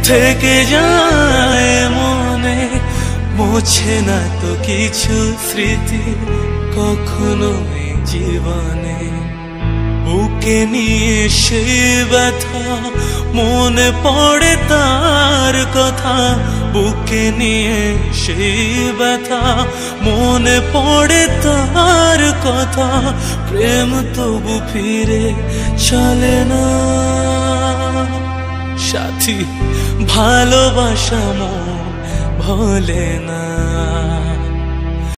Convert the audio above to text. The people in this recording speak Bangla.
থেকে যায় মনে, মোছে না তো কিছু স্মৃতি কখনোই জীবনে। বুকে নিয়ে সেই ব্যথা, মনে পড়ে তার কথা। বুকে নিয়ে সেই ব্যথা, মনে পড়ে তার কথা। প্রেম তবু ফিরে চলে না সাথী, ভালোবাসা মন ভোলে না।